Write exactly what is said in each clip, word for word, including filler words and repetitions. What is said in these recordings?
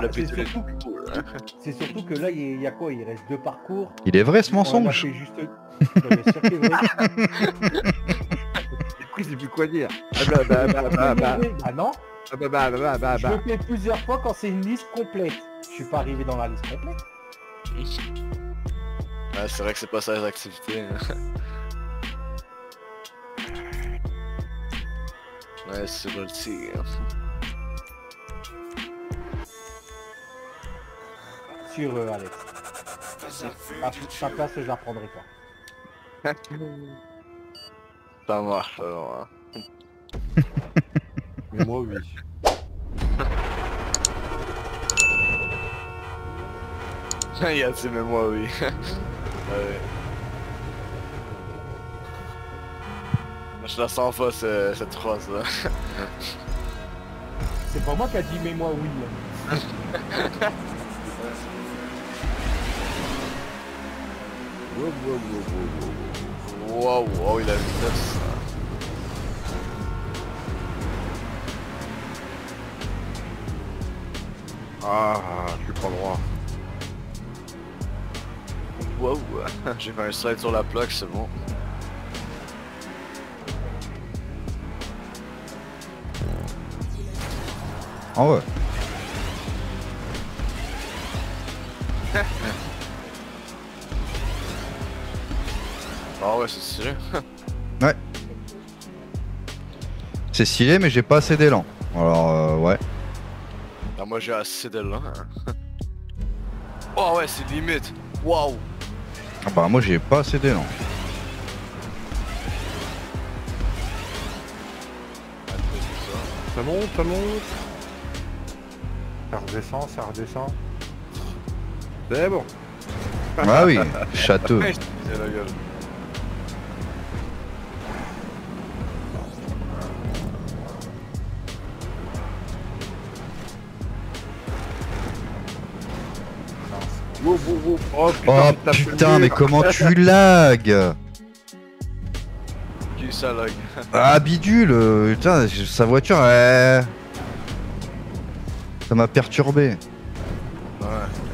a c'est pété les surtout, poules. c'est surtout que là, il y, a- il y a quoi? Il reste deux parcours. Il est vrai ce On en a mensonge? fait juste... Bah, bien sûr qu'il est vrai. Du coup, il sait plus quoi dire. Ah bah bah bah bah bah. Bah non, Ah bah bah bah bah je bah. le fais plusieurs fois quand c'est une liste complète. Je suis pas arrivé dans la liste complète. Ouais, c'est vrai que c'est pas ça les activités. hein. Ouais, c'est pas le tir. Sur euh, Alex. Ta, ta place, je la prendrai pas. Ça marche alors. hein. Mais moi, oui. Il y a dit mais moi oui. ouais. Je la sens pas ce- cette phrase là. C'est pas moi qui a dit mais moi oui. hein. Wow, wow, wow, wow, wow. Wow, wow, il a la vitesse. Ah, je suis pas droit. Wow, j'ai fait un slide sur la plaque, c'est bon. Ah ouais. Ah ouais, c'est stylé. Ouais. C'est stylé, mais j'ai pas assez d'élan. Alors, euh, ouais. Ah, moi j'ai assez d'élan. Oh ouais, c'est limite. Waouh. Ah bah, moi j'ai pas assez d'élan. Ça monte, ça monte. Ça redescend, ça redescend. C'est bon. Ah oui, château. Ouais, je te disais la gueule. Wow, wow, wow. Oh putain, Oh il tape le putain, mur. mais comment tu lags? Qui ça lag? Ah bidule, euh, putain, je- sa voiture, elle... ça m'a perturbé. Ouais.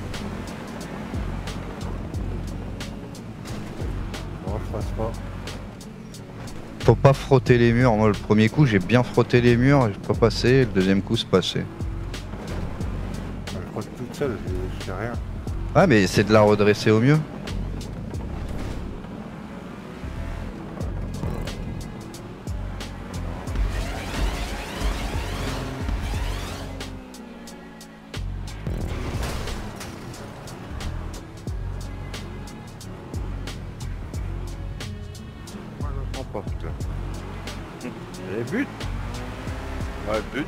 Non, je passe pas. Faut pas frotter les murs. Moi, le premier coup, j'ai bien frotté les murs, j'ai pas passé. Le deuxième coup, c'est passé. Je crois que toute seule, je, je fais rien. Ah, mais c'est de la redresser au mieux. Moi, je comprends pas, putain. Les buts. Ouais, but.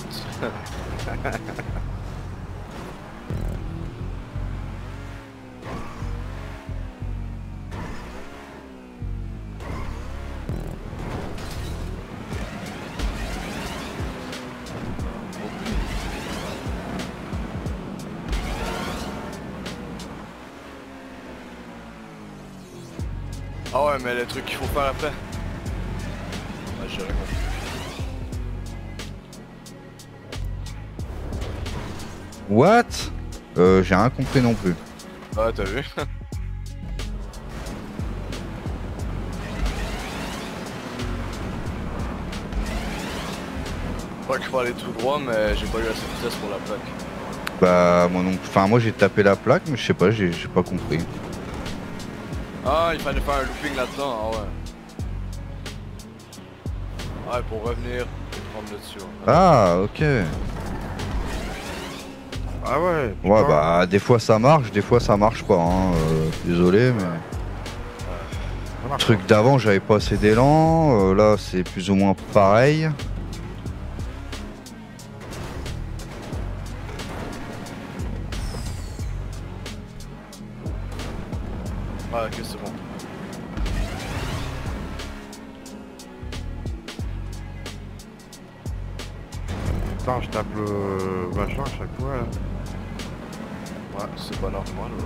Ah ouais, mais les trucs qu'il faut faire après. Ouais, j'ai rien compris. What? Euh, j'ai rien compris non plus. Ah, t'as vu? Je crois qu'il faut aller tout droit, mais j'ai pas eu assez de vitesse pour la plaque. Bah, moi non. Enfin, moi j'ai tapé la plaque, mais je sais pas, j'ai j'ai pas compris. Ah, il fallait faire un looping là-dedans, ah ouais. Ouais, pour revenir et prendre le dessus. Ouais. Ah, ok. Ah ouais. Ouais, putain. bah, des fois ça marche, des fois ça marche pas. Hein. euh, désolé, mais. Ça marche Truc d'avant, j'avais pas assez d'élan. euh, là, c'est plus ou moins pareil. Ah, ok, c'est bon. Putain, je tape le machin à chaque fois là. Ouais, c'est pas normal. Ouais.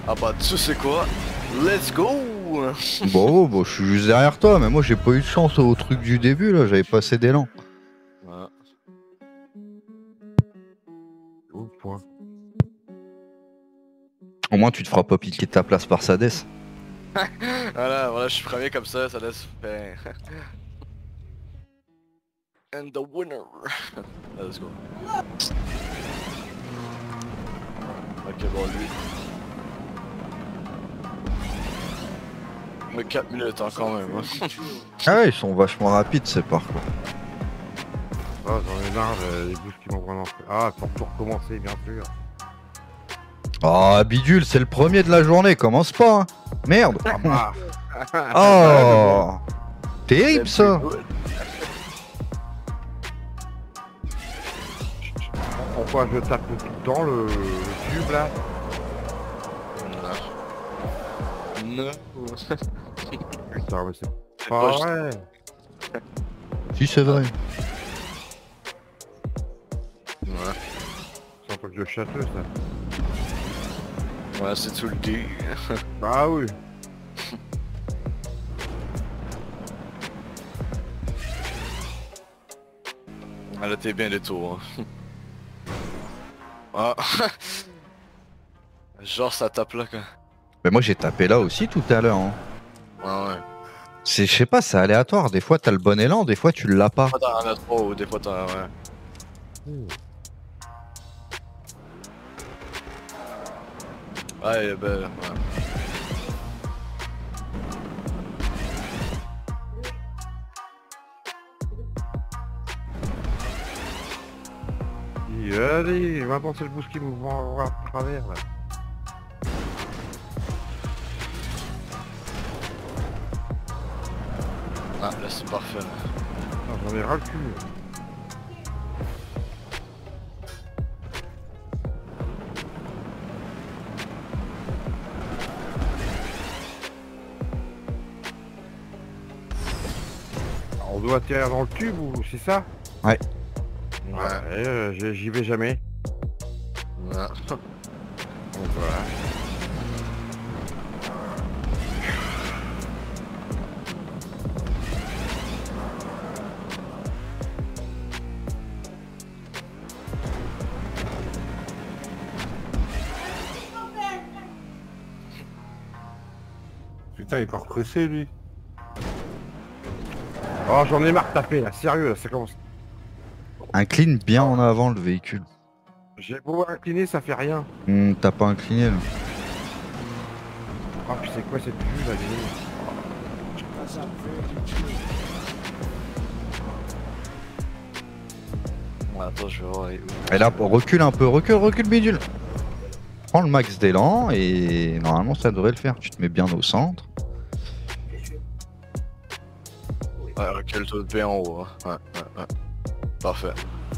Ah bah tu sais quoi? Let's go! Bon, bon, je suis juste derrière toi, mais moi j'ai pas eu de chance au truc du début là, j'avais passé d'élan. Ouais. Oh, point. Au moins tu te feras pas piquer ta place par Sades. Voilà, voilà, je suis premier comme ça, ça laisse faire. And the winner! Let's go. Ok, bon, lui. Mais quatre minutes hein, quand même. Hein. Ah ouais, ils sont vachement rapides ces parcours. Ah, j'en ai marre, euh, les bouches qui m'ont vraiment fait. Ah, faut tout recommencer, bien sûr. Oh, bidule, c'est le premier de la journée, commence pas, hein. Merde. Ah, Oh, terrible ça. pourquoi je tape tout le temps le, le tube là? Non. Putain, mais c'est C'est pas pas vrai. Si, c'est vrai. Ouais. C'est un truc de châteux ça. Ouais, c'est tout le dé. Ah oui. Ah là t'es bien des tours. Hein. Ah. Genre ça tape là quoi. Mais moi j'ai tapé là aussi tout à l'heure. Hein. Ouais ouais. C'est, je sais pas, c'est aléatoire. Des fois t'as le bon élan, des fois tu l'as pas. Des fois t'en as trop ou des fois t'en as... Ouais. Ouais, elle est belle. Ouais. Et allez, maintenant c'est le boost qui me voit à travers là. Ah là c'est parfait. Ah, j'en ai ras le cul. Alors, on doit atterrir dans le tube ou c'est ça? Ouais. Ouais, euh, j'y j'y vais jamais. Ouais. Donc voilà. Putain, il est pas repressé lui. Oh, j'en ai marre de taper là, sérieux, là, ça commence. Incline bien en avant le véhicule. J'ai beau incliner, ça fait rien. Hmm, t'as pas incliné là. Ah, puis c'est quoi cette vue là, les... Ouais, attends, je vais voir. Et là, recule un peu, recule, recule bidule. Prends le max d'élan et normalement ça devrait le faire. Tu te mets bien au centre. Ouais, recule-toi bien en haut. Hein. Ouais, ouais, ouais. Parfait.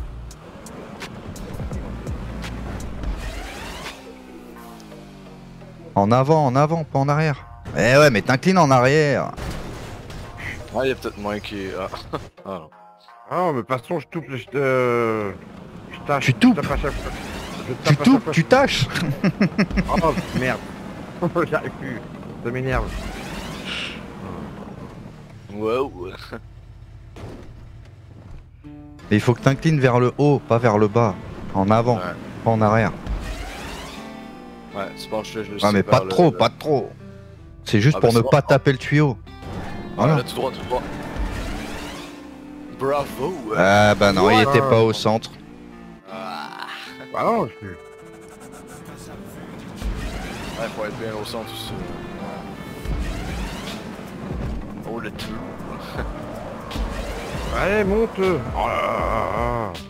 En avant, en avant, pas en arrière. Eh ouais, mais t'inclines en arrière. Ouais, il y a peut-être moins qui... Ah. Ah non. Ah non, mais de toute façon, je toupe, je, euh, je tâche. Tu je toupes. tape à chaque fois. Je tape Tu à chaque toupes, fois. tu tâches. Oh merde. J'arrive plus. Ça m'énerve. Wow. Et il faut que t'inclines vers le haut, pas vers le bas. En avant, Ouais. pas en arrière. Ouais, c'est bon, je, je, je Ah mais pas de trop, pas de trop. C'est juste Ah, pour bah, ne c'est pas bon. taper le tuyau. Voilà, Voilà. là, tout droit, tout droit. Bravo. Ah bah non, il était pas au centre. Ah. Bah non, je suis. Ouais, faut être bien au centre aussi. Oh le trou. Allez, monte. Oh là là là là.